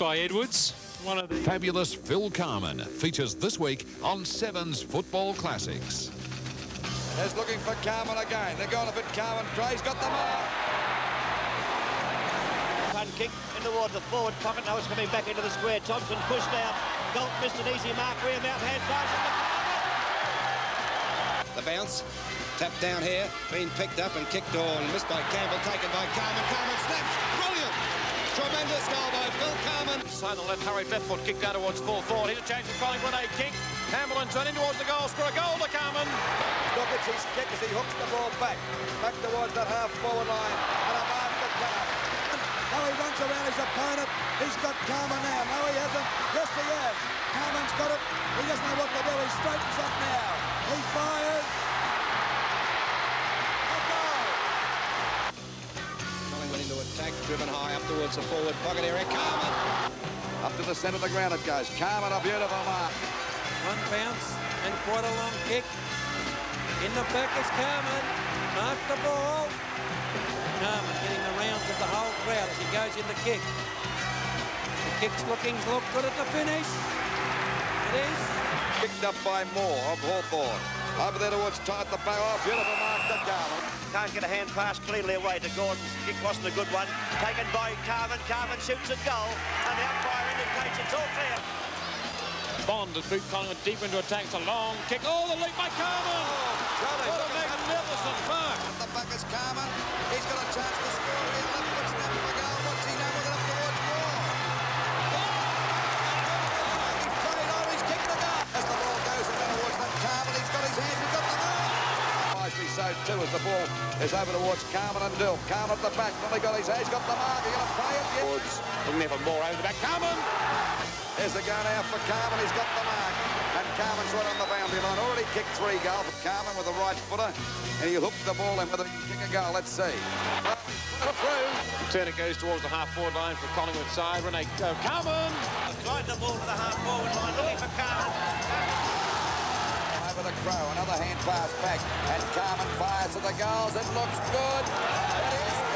by Edwards. One of the Fabulous Phil Carman features this week on Seven's Football Classics. There's looking for Carman again. They're going a bit Carman. Gray's got the mark. One kick in towards the forward pocket. Now it's coming back into the square. Thompson pushed out. Galt missed an easy mark. Rear Mount hand passes. The bounce. Tapped down here. Been picked up and kicked on. Missed by Campbell. Taken by Carman. Carman snaps. Brilliant. Tremendous goal by Phil Carman. Side on the left, hurried left foot, kick down towards full forward. Here's a chance for Colin Grenade kick. Hamilton turning towards the goal, score a goal to Carman. Look at his kick as he hooks the ball back towards that half-forward line. And a mark for Carman. Now he runs around his opponent. He's got Carman now. No, he hasn't. Yes, he has. Carman's got it. He doesn't know what to do. He straightens up now. He fires. Into attack, driven high up towards the forward pocket area. Carman! Up to the centre of the ground it goes. Carman, a beautiful mark. One bounce and quite a long kick. In the back is Carman. Mark the ball. Carman getting the rounds of the whole crowd as he goes in the kick. The kick's look good at the finish. It is. Picked up by Moore of Hawthorn. Over there towards Todd the back. Oh, beautiful mark to Carman. Can't get a hand pass cleanly away to Gordon. Kick wasn't a good one. Taken by Carman. Carman shoots a goal. And the umpire indicates it's all clear. Bond has moved Collingwood deep into attack. It's a long kick. Oh, the leap by Carman! What a magnificent mark! At the back is Carman. He's got a chance to score here. Left foot snap for goal. What's he done with it up towards Moore? He's played on. He's kicked the goal. As the ball goes in towards that Carman, he's got his hands. He's got the mark. So too as the ball is over towards Carman and Dill. Carman at the back, nearly got his hands, got the mark. He's going to play it. Yeah. Looking there for more over the back. Carman! There's the gun out for Carman. He's got the mark. And Carman's right on the boundary line. Already kicked 3 goals. Carman with the right footer. And he hooked the ball in. Whether he can kick a goal, let's see. Put it through. Turner goes towards the half-forward line for Collingwood side. Renee Carman! Drive the ball to the half-forward line, looking for Carman. Over the Crow, another hand pass back, and Carman fires to the goals. It looks good. It is